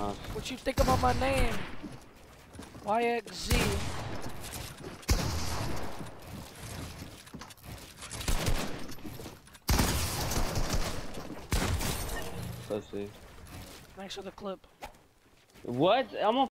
us. What you think about my name? YXZ. Let's see. Thanks for the clip. What? I'm on